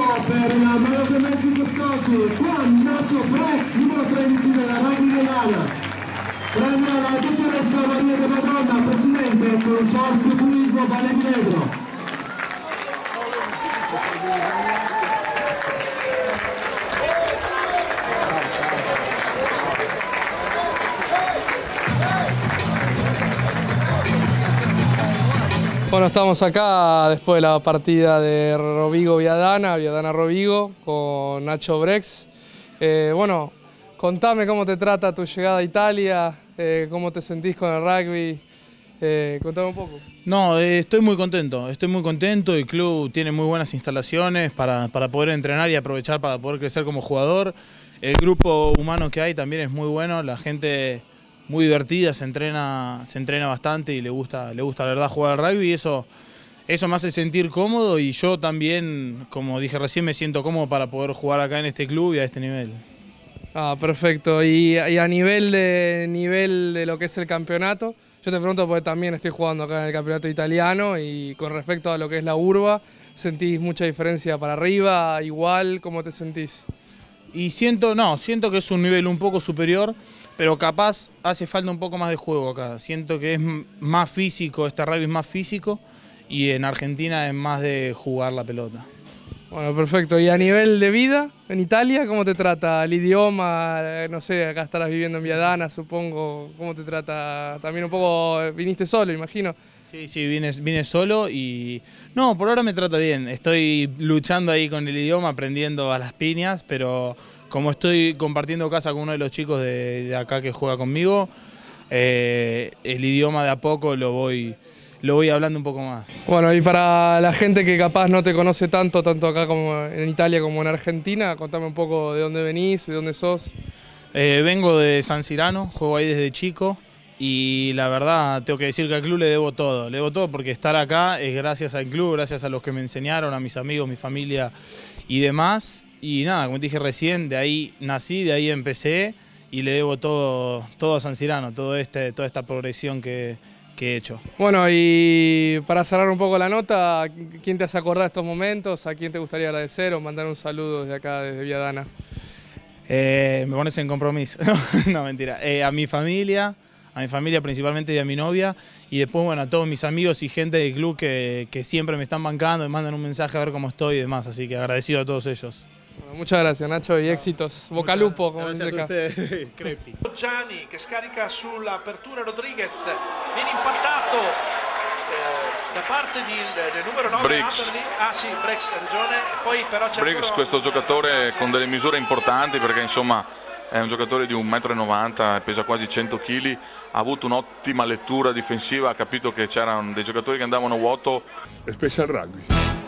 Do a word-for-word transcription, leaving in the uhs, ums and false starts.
per la Mayotte Mexico Scoci, Juan Nacho Brex, numero tredici della Rugby Viadana. Premia la dottoressa Maria de Madonna, presidente Consorzio Turismo Valle di Negro. Bueno, estamos acá después de la partida de Rovigo-Viadana, Viadana-Rovigo, con Nacho Brex. Eh, bueno, contame cómo te trata tu llegada a Italia, eh, cómo te sentís con el rugby, eh, contame un poco. No, eh, estoy muy contento, estoy muy contento, el club tiene muy buenas instalaciones para, para poder entrenar y aprovechar para poder crecer como jugador. El grupo humano que hay también es muy bueno, la gente muy divertida, se entrena, se entrena bastante y le gusta, le gusta la verdad jugar al rugby y eso, eso me hace sentir cómodo y yo también, como dije recién, me siento cómodo para poder jugar acá en este club y a este nivel. Ah, perfecto. Y, y a nivel de, nivel de lo que es el campeonato, yo te pregunto porque también estoy jugando acá en el campeonato italiano y con respecto a lo que es la urba, ¿sentís mucha diferencia para arriba? ¿Igual? ¿Cómo te sentís? Y siento, no, siento que es un nivel un poco superior, pero capaz hace falta un poco más de juego acá. Siento que es más físico, este rugby es más físico y en Argentina es más de jugar la pelota. Bueno, perfecto. ¿Y a nivel de vida en Italia, cómo te trata el idioma? No sé, acá estarás viviendo en Viadana, supongo. ¿Cómo te trata? También un poco, viniste solo, imagino. Sí, sí, vine, vine solo y... No, por ahora me trata bien. Estoy luchando ahí con el idioma, aprendiendo a las piñas, pero como estoy compartiendo casa con uno de los chicos de, de acá que juega conmigo, eh, el idioma de a poco lo voy, lo voy hablando un poco más. Bueno, y para la gente que capaz no te conoce tanto, tanto acá como en Italia como en Argentina, contame un poco de dónde venís, de dónde sos. Eh, vengo de San Cirano, juego ahí desde chico. Y la verdad, tengo que decir que al club le debo todo, le debo todo porque estar acá es gracias al club, gracias a los que me enseñaron, a mis amigos, mi familia y demás. Y nada, como te dije recién, de ahí nací, de ahí empecé y le debo todo, todo a San Cirano, todo este, toda esta progresión que, que he hecho. Bueno, y para cerrar un poco la nota, ¿quién te hace acordar estos momentos? ¿A quién te gustaría agradecer o mandar un saludo desde acá, desde Viadana? Eh, me pones en compromiso, no mentira, eh, a mi familia. A mi familia principalmente y a mi novia y después bueno a todos mis amigos y gente del club que, que siempre me están bancando, me mandan un mensaje a ver cómo estoy y demás, así que agradecido a todos ellos. Bueno, muchas gracias Nacho y éxitos, Bocalupo como dice acá. Crepi. Gianni che scarica sull'apertura Rodriguez, viene impattato eh, da parte di, del numero nove Brex. Ah sì, Brex, ha ragione, poi però c'è Brex, questo giocatore con delle misure importanti perché insomma è un giocatore di un metro e novanta, pesa quasi cento chili, ha avuto un'ottima lettura difensiva, ha capito che c'erano dei giocatori che andavano a vuoto. Special Rugby.